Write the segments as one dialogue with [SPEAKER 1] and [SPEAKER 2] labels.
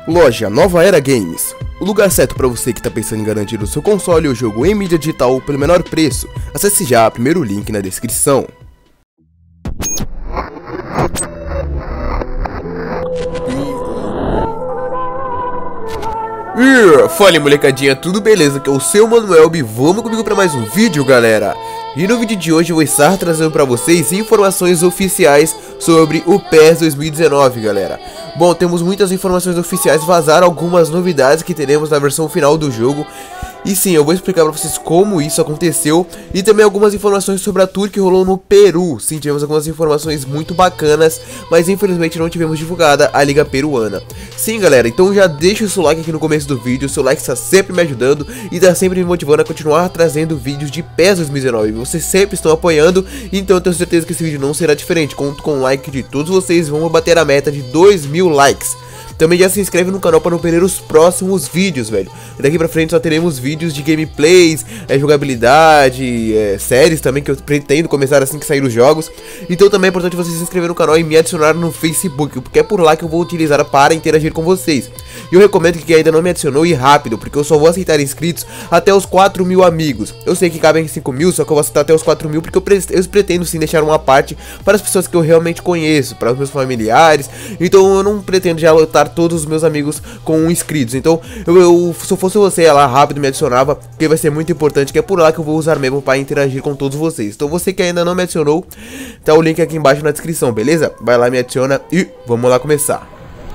[SPEAKER 1] Loja Nova Era Games, o lugar certo para você que está pensando em garantir o seu console ou jogo em mídia digital pelo menor preço. Acesse já o primeiro link na descrição. Fala molecadinha, tudo beleza? Que é o seu Manuel e vamos comigo para mais um vídeo, galera. E no vídeo de hoje eu vou estar trazendo para vocês informações oficiais sobre o PES 2019, galera. Bom, temos muitas informações oficiais, vazaram algumas novidades que teremos na versão final do jogo. E sim, eu vou explicar pra vocês como isso aconteceu e também algumas informações sobre a tour que rolou no Peru. Sim, tivemos algumas informações muito bacanas, mas infelizmente não tivemos divulgada a liga peruana. Sim, galera, então já deixa o seu like aqui no começo do vídeo, o seu like está sempre me ajudando e está sempre me motivando a continuar trazendo vídeos de PES 2019. Vocês sempre estão apoiando, então eu tenho certeza que esse vídeo não será diferente. Conto com o like de todos vocês, vamos bater a meta de 2.000 likes. Também já se inscreve no canal para não perder os próximos vídeos, velho. Daqui pra frente só teremos vídeos de gameplays, jogabilidade, séries também, que eu pretendo começar assim que sair os jogos. Então também é importante você se inscrever no canal e me adicionar no Facebook, porque é por lá que eu vou utilizar para interagir com vocês. E eu recomendo que quem ainda não me adicionou ir rápido, porque eu só vou aceitar inscritos até os 4.000 amigos. Eu sei que cabem 5.000, só que eu vou aceitar até os 4.000, porque eu pretendo sim deixar uma parte para as pessoas que eu realmente conheço, para os meus familiares. Então eu não pretendo já lotar todos os meus amigos com inscritos. Então se eu fosse você, ia lá rápido, me adicionava, porque vai ser muito importante, que é por lá que eu vou usar mesmo para interagir com todos vocês. Então você que ainda não me adicionou, tá o link aqui embaixo na descrição, beleza? Vai lá, me adiciona e vamos lá começar.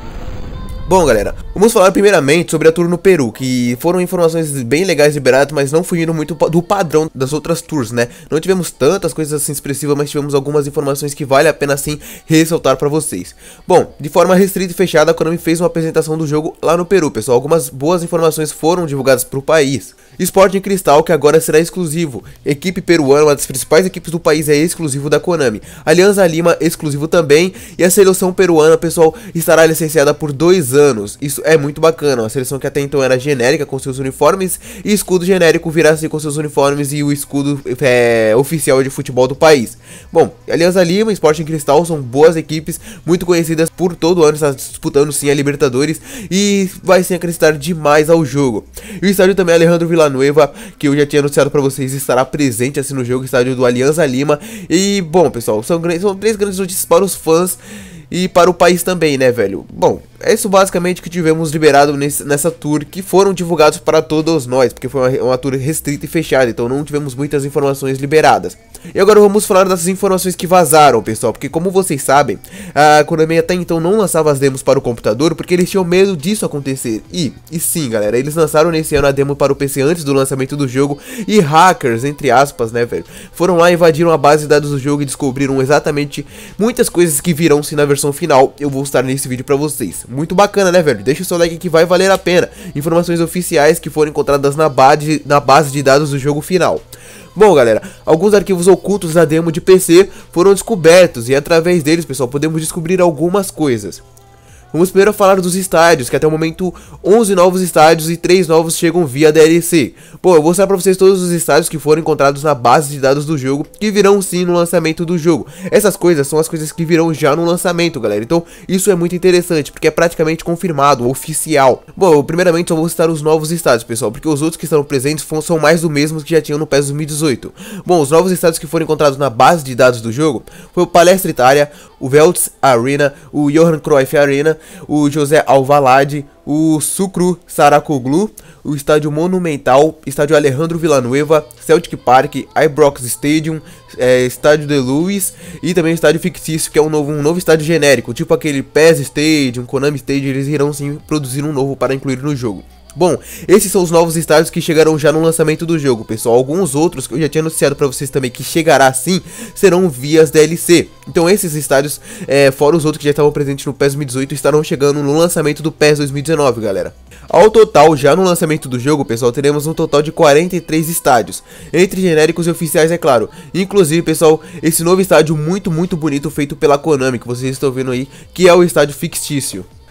[SPEAKER 1] Bom, galera, vamos falar primeiramente sobre a tour no Peru, que foram informações bem legais liberadas, mas não fugiram muito do padrão das outras tours, né? Não tivemos tantas coisas assim expressivas, mas tivemos algumas informações que vale a pena sim ressaltar pra vocês. Bom, de forma restrita e fechada, a Konami fez uma apresentação do jogo lá no Peru, pessoal. Algumas boas informações foram divulgadas pro país. Sporting Cristal, que agora será exclusivo. Equipe peruana, uma das principais equipes do país, é exclusivo da Konami. Alianza Lima, exclusivo também. E a seleção peruana, pessoal, estará licenciada por 2 anos. Isso é muito bacana. Uma seleção que até então era genérica com seus uniformes e escudo genérico virá assim com seus uniformes e o escudo oficial de futebol do país. Bom, Alianza Lima e Sporting Cristal são boas equipes, muito conhecidas por todo ano, está disputando sim a Libertadores e vai sim acrescentar demais ao jogo. E o estádio também Alejandro Villanueva, que eu já tinha anunciado para vocês, estará presente assim no jogo, estádio do Alianza Lima. E bom, pessoal, são 3 grandes notícias para os fãs e para o país também, né, velho? Bom, é isso basicamente que tivemos liberado nessa tour, que foram divulgados para todos nós, porque foi uma tour restrita e fechada, então não tivemos muitas informações liberadas. E agora vamos falar dessas informações que vazaram, pessoal, porque como vocês sabem, a Konami até então não lançava as demos para o computador, porque eles tinham medo disso acontecer. E sim, galera, eles lançaram nesse ano a demo para o PC antes do lançamento do jogo, e hackers, entre aspas, né, velho, foram lá, invadiram a base de dados do jogo e descobriram exatamente muitas coisas que virão sim na versão final. Eu vou estar nesse vídeo pra vocês. Muito bacana, né, velho? Deixa o seu like que vai valer a pena. Informações oficiais que foram encontradas na base de dados do jogo final. Bom, galera, alguns arquivos ocultos da demo de PC foram descobertos e através deles, pessoal, podemos descobrir algumas coisas. Vamos primeiro falar dos estádios, que até o momento 11 novos estádios e 3 novos chegam via DLC. Bom, eu vou mostrar pra vocês todos os estádios que foram encontrados na base de dados do jogo, que virão sim no lançamento do jogo. Essas coisas são as coisas que virão já no lançamento, galera. Então isso é muito interessante, porque é praticamente confirmado, oficial. Bom, eu primeiramente só vou citar os novos estádios, pessoal, porque os outros que estão presentes são mais do mesmo que já tinham no PES 2018. Bom, os novos estádios que foram encontrados na base de dados do jogo foi o Palestra Itália, o Veltz Arena, o Johan Cruyff Arena, o José Alvalade, o Sucru Saracoglu, o Estádio Monumental, Estádio Alejandro Villanueva, Celtic Park, Ibrox Stadium, Estádio de Luiz e também o Estádio Fictício, que é um novo estádio genérico, tipo aquele PES Stadium, Konami Stadium. Eles irão sim produzir um novo para incluir no jogo. Bom, esses são os novos estádios que chegarão já no lançamento do jogo, pessoal. Alguns outros que eu já tinha anunciado pra vocês também que chegará sim, serão vias DLC. Então esses estádios, fora os outros que já estavam presentes no PES 2018, estarão chegando no lançamento do PES 2019, galera. Ao total, já no lançamento do jogo, pessoal, teremos um total de 43 estádios, entre genéricos e oficiais, é claro. Inclusive, pessoal, esse novo estádio muito bonito feito pela Konami, que vocês estão vendo aí, que é o Estádio Fictício.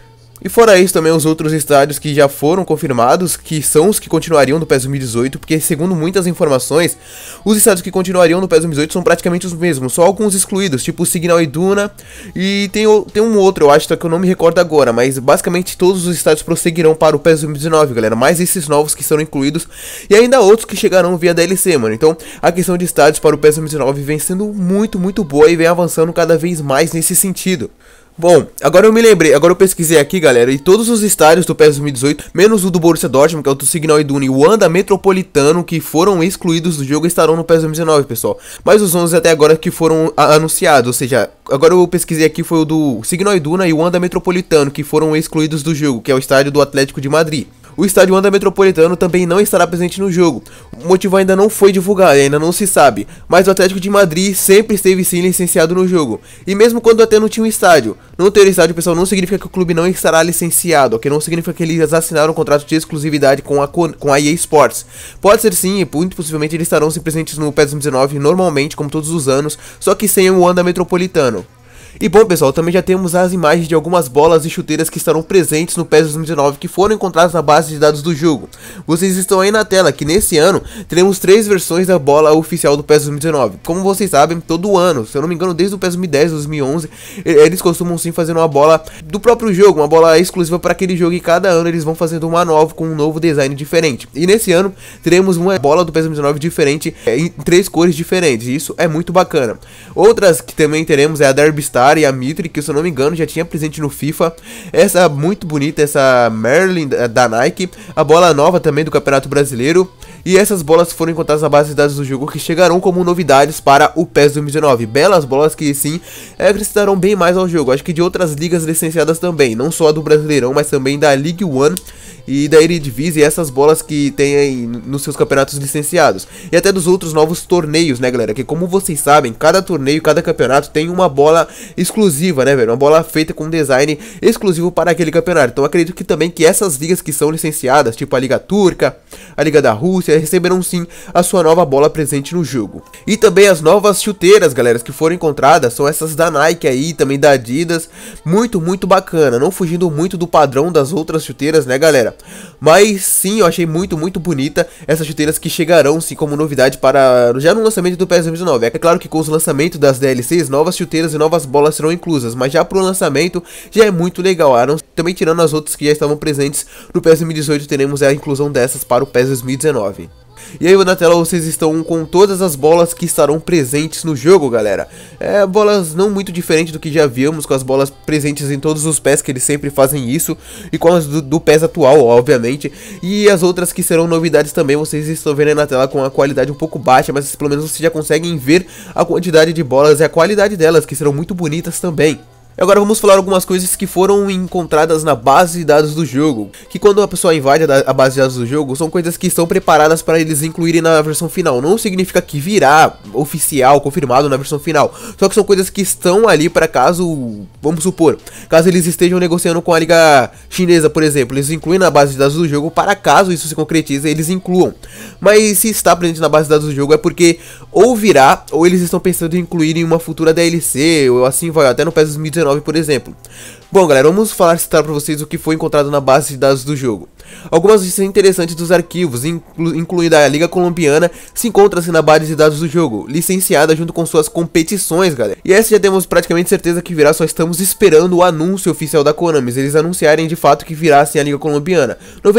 [SPEAKER 1] E fora isso também os outros estádios que já foram confirmados, que são os que continuariam no PES 2018, porque segundo muitas informações, os estádios que continuariam no PES 2018 são praticamente os mesmos, só alguns excluídos, tipo Signal Iduna e tem um outro, eu acho que eu não me recordo agora, mas basicamente todos os estádios prosseguirão para o PES 2019, galera, mais esses novos que serão incluídos e ainda outros que chegarão via DLC, mano. Então a questão de estádios para o PES 2019 vem sendo muito boa e vem avançando cada vez mais nesse sentido. Bom, agora eu me lembrei, agora eu pesquisei aqui, galera, e todos os estádios do PES 2018, menos o do Borussia Dortmund, que é o do Signal Iduna e o Wanda Metropolitano, que foram excluídos do jogo, estarão no PES 2019, pessoal. Mas os 11 até agora que foram anunciados, ou seja, agora eu pesquisei aqui foi o do Signal Iduna e o Wanda Metropolitano, que foram excluídos do jogo, que é o estádio do Atlético de Madrid. O estádio Wanda Metropolitano também não estará presente no jogo. O motivo ainda não foi divulgado, ainda não se sabe. Mas o Atlético de Madrid sempre esteve sim licenciado no jogo. E mesmo quando até não tinha um estádio. Não ter estádio, pessoal, não significa que o clube não estará licenciado, ok? Não significa que eles assinaram um contrato de exclusividade com a EA Sports. Pode ser sim, e muito possivelmente eles estarão presentes no PES 2019 normalmente, como todos os anos, só que sem o Wanda Metropolitano. E bom, pessoal, também já temos as imagens de algumas bolas e chuteiras que estarão presentes no PES 2019 que foram encontradas na base de dados do jogo. Vocês estão aí na tela que nesse ano teremos 3 versões da bola oficial do PES 2019. Como vocês sabem, todo ano, se eu não me engano, desde o PES 2010, 2011, eles costumam sim fazer uma bola do próprio jogo, uma bola exclusiva para aquele jogo, e cada ano eles vão fazendo uma nova com um novo design diferente. E nesse ano teremos uma bola do PES 2019 diferente em 3 cores diferentes, e isso é muito bacana. Outras que também teremos é a Derby Star e a Mitri, que se eu não me engano já tinha presente no FIFA. Essa muito bonita, essa Merlin da Nike, a bola nova também do Campeonato Brasileiro. E essas bolas foram encontradas na base de dados do jogo, que chegarão como novidades para o PES 2019. Belas bolas que sim, acrescentarão bem mais ao jogo. Acho que de outras ligas licenciadas também, não só a do Brasileirão, mas também da League One e da Eredivisie, essas bolas que tem aí nos seus campeonatos licenciados. E até dos outros novos torneios, né, galera? Que como vocês sabem, cada torneio, cada campeonato tem uma bola exclusiva, né, velho? Uma bola feita com design exclusivo para aquele campeonato. Então acredito que também que essas ligas que são licenciadas, tipo a Liga Turca, a Liga da Rússia, receberão sim a sua nova bola presente no jogo. E também as novas chuteiras, galera, que foram encontradas são essas da Nike aí, também da Adidas. Muito bacana, não fugindo muito do padrão das outras chuteiras, né, galera? Mas sim, eu achei muito bonita essas chuteiras que chegarão sim como novidade para já no lançamento do PES 2019. É claro que com os lançamentos das DLCs, novas chuteiras e novas bolas serão inclusas, mas já pro lançamento já é muito legal. Também tirando as outras que já estavam presentes no PES 2018, teremos a inclusão dessas para o PES 2019. E aí na tela vocês estão com todas as bolas que estarão presentes no jogo, galera. Bolas não muito diferentes do que já vimos, com as bolas presentes em todos os PES, que eles sempre fazem isso, e com as do PES atual, obviamente. E as outras que serão novidades também, vocês estão vendo aí na tela com a qualidade um pouco baixa, mas pelo menos vocês já conseguem ver a quantidade de bolas e a qualidade delas, que serão muito bonitas também. Agora vamos falar algumas coisas que foram encontradas na base de dados do jogo, que quando a pessoa invade a base de dados do jogo, são coisas que estão preparadas para eles incluírem na versão final. Não significa que virá oficial, confirmado na versão final, só que são coisas que estão ali para caso, vamos supor, caso eles estejam negociando com a liga chinesa, por exemplo, eles incluem na base de dados do jogo para caso isso se concretize, eles incluam. Mas se está presente na base de dados do jogo é porque ou virá, ou eles estão pensando em incluir em uma futura DLC, ou assim vai, até no PES 2019, por exemplo. Bom, galera, vamos citar para vocês o que foi encontrado na base de dados do jogo. Algumas listas interessantes dos arquivos, incluindo a Liga Colombiana, se encontra-se na base de dados do jogo, licenciada junto com suas competições, galera. E essa já temos praticamente certeza que virá, só estamos esperando o anúncio oficial da Konami, eles anunciarem de fato que virá sim a Liga Colombiana.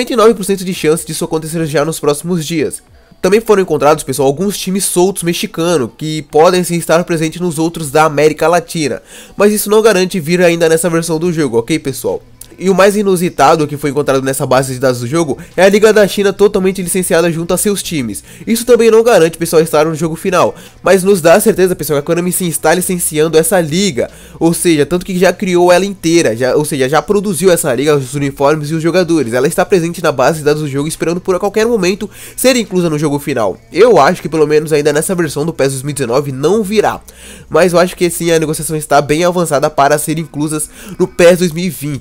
[SPEAKER 1] 99% de chance disso acontecer já nos próximos dias. Também foram encontrados, pessoal, alguns times soltos mexicanos, que podem sim estar presentes nos outros da América Latina. Mas isso não garante vir ainda nessa versão do jogo, ok, pessoal? E o mais inusitado que foi encontrado nessa base de dados do jogo é a Liga da China totalmente licenciada junto a seus times. Isso também não garante, pessoal, estar no jogo final, mas nos dá a certeza, pessoal, que a Konami sim está licenciando essa liga. Ou seja, tanto que já criou ela inteira, já produziu essa liga, os uniformes e os jogadores. Ela está presente na base de dados do jogo, esperando por a qualquer momento ser inclusa no jogo final. Eu acho que pelo menos ainda nessa versão do PES 2019 não virá, mas eu acho que sim, a negociação está bem avançada para ser inclusas no PES 2020, pessoal.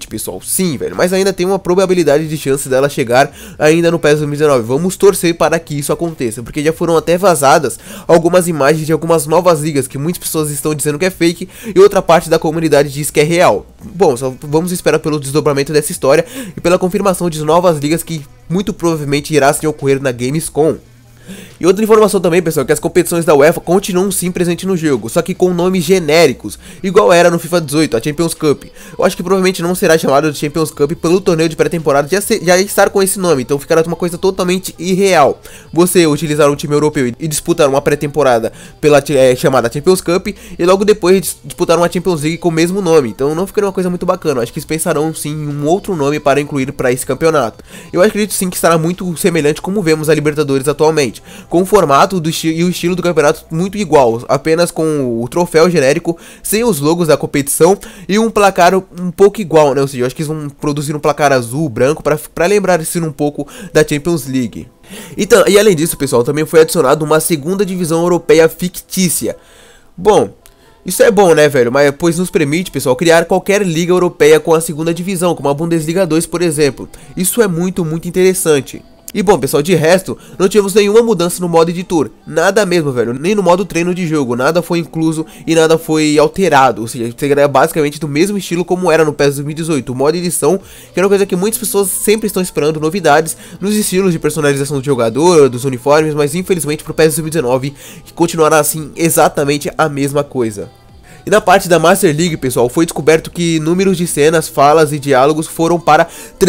[SPEAKER 1] sim, velho, mas ainda tem uma probabilidade de chance dela chegar ainda no PES 2019. Vamos torcer para que isso aconteça, porque já foram até vazadas algumas imagens de algumas novas ligas que muitas pessoas estão dizendo que é fake e outra parte da comunidade diz que é real. Bom, só vamos esperar pelo desdobramento dessa história e pela confirmação de novas ligas que muito provavelmente irá se ocorrer na Gamescom. E outra informação também, pessoal, é que as competições da UEFA continuam sim presentes no jogo, só que com nomes genéricos, igual era no FIFA 18, a Champions Cup. Eu acho que provavelmente não será chamado de Champions Cup pelo torneio de pré-temporada já estar com esse nome, então ficará uma coisa totalmente irreal. Você utilizar um time europeu e disputar uma pré-temporada pela chamada Champions Cup e logo depois disputar uma Champions League com o mesmo nome, então não ficaria uma coisa muito bacana. Eu acho que eles pensarão sim em um outro nome para incluir para esse campeonato. Eu acredito sim que estará muito semelhante como vemos a Libertadores atualmente, com o formato e o estilo do campeonato muito igual, apenas com o troféu genérico, sem os logos da competição e um placar um pouco igual, né? Ou seja, eu acho que eles vão produzir um placar azul, branco, para lembrar assim um pouco da Champions League. Então, e além disso, pessoal, também foi adicionado uma segunda divisão europeia fictícia. Bom, isso é bom, né, velho? Mas pois nos permite, pessoal, criar qualquer liga europeia com a segunda divisão, como a Bundesliga 2, por exemplo. Isso é muito interessante. E bom, pessoal, de resto, não tivemos nenhuma mudança no modo editor, nada mesmo, velho, nem no modo treino de jogo, nada foi incluso e nada foi alterado, ou seja, seria basicamente do mesmo estilo como era no PES 2018, o modo edição, que é uma coisa que muitas pessoas sempre estão esperando, novidades nos estilos de personalização do jogador, dos uniformes, mas infelizmente pro PES 2019 continuará assim exatamente a mesma coisa. E na parte da Master League, pessoal, foi descoberto que números de cenas, falas e diálogos foram para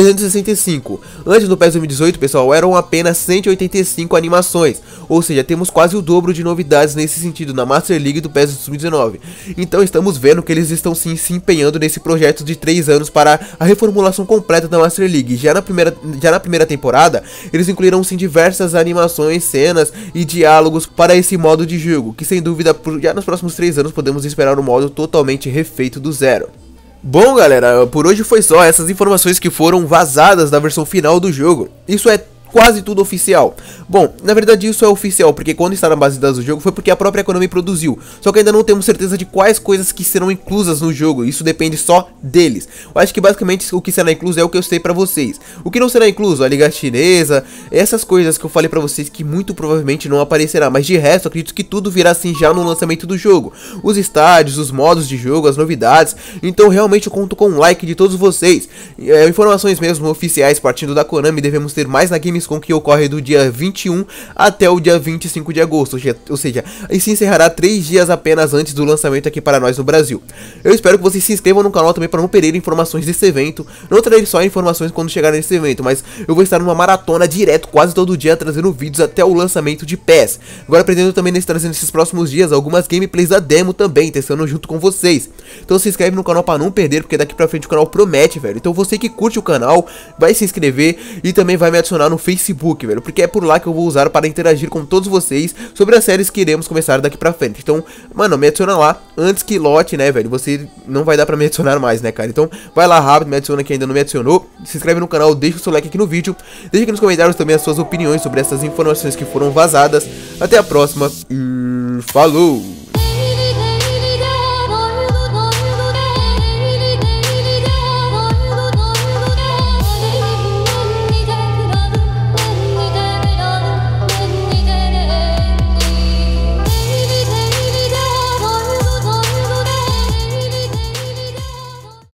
[SPEAKER 1] 365. Antes do PES 2018, pessoal, eram apenas 185 animações. Ou seja, temos quase o dobro de novidades nesse sentido na Master League do PES 2019. Então estamos vendo que eles estão sim se empenhando nesse projeto de 3 anos para a reformulação completa da Master League. Já na primeira temporada, eles incluíram sim diversas animações, cenas e diálogos para esse modo de jogo, que sem dúvida já nos próximos 3 anos podemos esperar um modo totalmente refeito do zero. Bom, galera, por hoje foi só essas informações que foram vazadas da versão final do jogo. Isso é quase tudo oficial. Bom, na verdade isso é oficial, porque quando está na base de dados do jogo foi porque a própria Konami produziu. Só que ainda não temos certeza de quais coisas que serão inclusas no jogo, isso depende só deles. Eu acho que basicamente o que será incluso é o que eu sei pra vocês. O que não será incluso, a Liga Chinesa, essas coisas que eu falei pra vocês que muito provavelmente não aparecerá. Mas de resto, acredito que tudo virá assim já no lançamento do jogo. Os estádios, os modos de jogo, as novidades. Então realmente eu conto com o like de todos vocês. Informações mesmo oficiais partindo da Konami devemos ter mais na Gamescom, que ocorre do dia 21 até o dia 25 de agosto, ou seja, e se encerrará 3 dias apenas antes do lançamento aqui para nós no Brasil. Eu espero que vocês se inscrevam no canal também para não perder informações desse evento. Não trarei só informações quando chegar nesse evento, mas eu vou estar numa maratona direto quase todo dia trazendo vídeos até o lançamento de PES. Agora pretendo também trazer nesses próximos dias algumas gameplays da demo também, testando junto com vocês. Então se inscreve no canal para não perder, porque daqui pra frente o canal promete, velho. Então você que curte o canal, vai se inscrever e também vai me adicionar no Facebook, velho, porque é por lá que eu vou usar para interagir com todos vocês sobre as séries que iremos começar daqui pra frente. Então, mano, me adiciona lá antes que lote, né, velho, você não vai dar pra me adicionar mais, né, cara. Então, vai lá rápido, me adiciona quem ainda não me adicionou, se inscreve no canal, deixa o seu like aqui no vídeo, deixa aqui nos comentários também as suas opiniões sobre essas informações que foram vazadas. Até a próxima e falou!